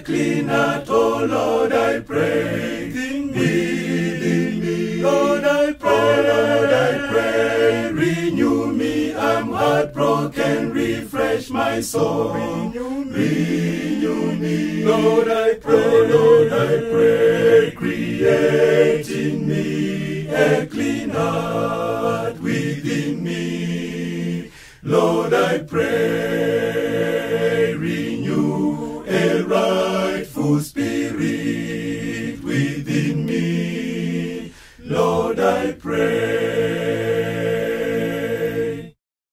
clean heart, oh Lord, I pray. Within me, Lord, I pray. Renew me, I'm heartbroken, refresh my soul. Renew me, Lord, I pray. Lord, I pray. Create in me a clean heart within me. Lord, I pray. Renew a rightful spirit within me. Lord, I pray.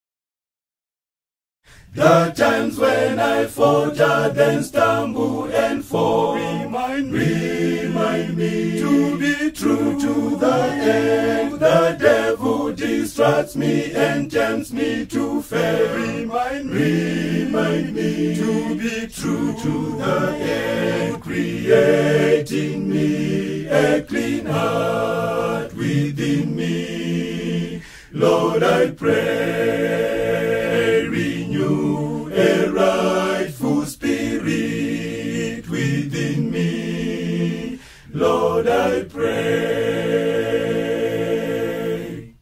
The times when I falter, then stumble and fall, remind me to be true to the end. The devil distracts me and tempts me to fail. Remind me to be true to the end. Create in me a clean heart within me. Lord, I pray. Renew a rightful spirit within me. Lord, I pray.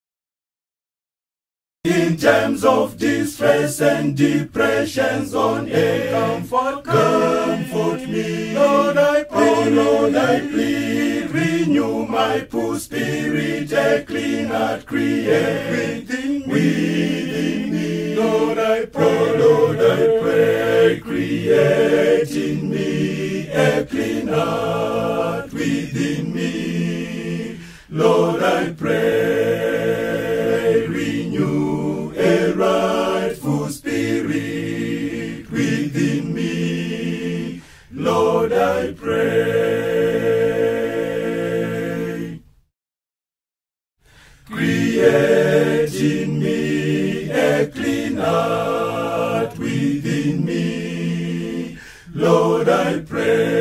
In times of distress and depressions on air, comfort me. Lord, I pray. Oh, Lord, I plead. Renew my poor spirit, a clean heart create within me. Lord, I pray. Lord, I pray. Create in me a clean heart within me. Lord, I pray. Renew a rightful spirit within me. Lord, I pray. Create in me a clean heart within me. Lord, I pray.